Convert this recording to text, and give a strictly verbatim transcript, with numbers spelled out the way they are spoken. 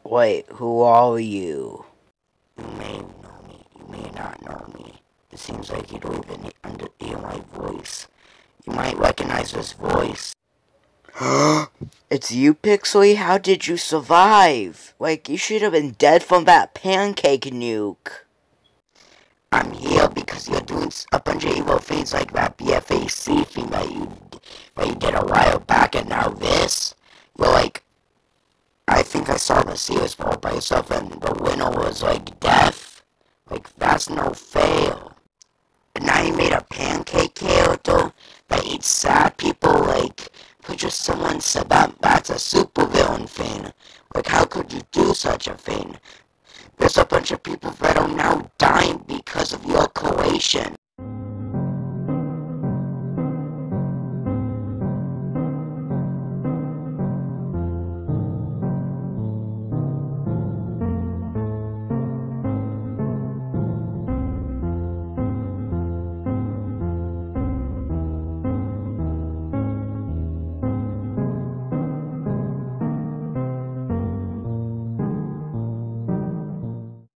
Wait, who are you? You may know me, you may not know me. It seems like you don't even under hear my voice. You might recognize this voice. It's you, Pixely? How did you survive? Like, you should have been dead from that pancake nuke. I'm here because you're doing a bunch of evil things like that B F A C thing that you, that you did a while back, and now this. You're like, I think I saw the series part by yourself, and the winner was like death. Like, that's no fail. And now you made a pancake character that eats sad people. Like, for just someone said that that's a super